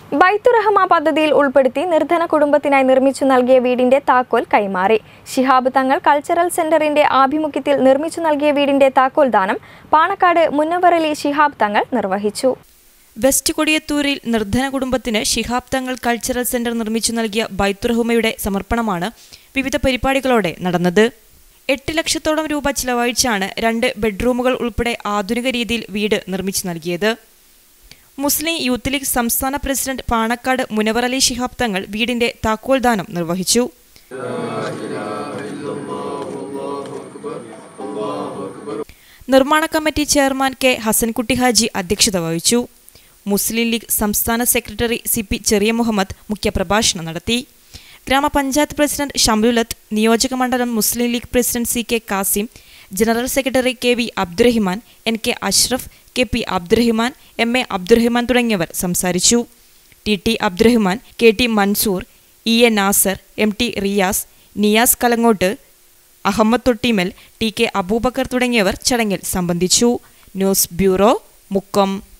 ബൈത്തുറഹ്മ പദ്ധതിയിൽ ഉൾപ്പെടുത്തി നിർധന കുടുംബത്തിനായി നിർമ്മിച്ചു നൽകിയ വീടിന്റെ താക്കോൽ കൈമാറി. ശിഹാബ് തങ്ങൾ കൾച്ചറൽ സെന്ററിന്റെ ആഭിമുഖ്യത്തിൽ നിർമ്മിച്ചു നൽകിയ വീടിന്റെ താക്കോൽ ദാനം പാണക്കാട് മുനവ്വറലി ശിഹാബ് തങ്ങൾ നിർവഹിച്ചു. വെസ്റ്റ് കൊടിയത്തൂരിൽ നിർധന കുടുംബത്തിന് ശിഹാബ് തങ്ങൾ കൾച്ചറൽ സെന്റർ നിർമ്മിച്ചു നൽകിയ ബൈത്തുറഹ്മയുടെ സമർപ്പണമാണ് വിവിധ പരിപാടികളോടെ നടന്നത്. 8 ലക്ഷത്തോളം രൂപ ചിലവഴിച്ചാണ് 2 ബെഡ്റൂമുകൾ ഉൾപ്പെടെ ആധുനിക രീതിയിൽ വീട് നിർമ്മിച്ചു നൽകിയത്. മുസ്ലിം യൂത്ത് ലീഗ് സംസ്ഥാന പ്രസിഡന്റ് പാണക്കാട് മുനവ്വറലി ശിഹാബ് തങ്ങൾ വീടിന്റെ താക്കോൽ ദാനം നിർവഹിച്ചു. നിർമ്മാണ committee chairman K Hasankutty Haji അധ്യക്ഷത വഹിച്ചു. മുസ്ലിം ലീഗ് സംസ്ഥാന സെക്രട്ടറി CP ചെറിയ മുഹമ്മദ് മുഖ്യപ്രഭാഷണം നടത്തി. ഗ്രാമപഞ്ചായത്ത് പ്രസിഡന്റ് ഷംലുലത്ത്, നിയോജക മണ്ഡലം Muslim League president CK Kasim, general secretary KV Abdurahiman, NK Ashraf, KP Abdurahiman, MA Abdurahiman തുടങ്ങിയവർ സംസാരിച്ചു. TT Abdurahiman, KT Mansoor, EA Nasar, MT Riyas, Niyas Kalangot, Ahmed Thottimal, TK Abubakar തുടങ്ങിയവർ ചടങ്ങിൽ സംബന്ധിച്ചു. News bureau, Mukkam.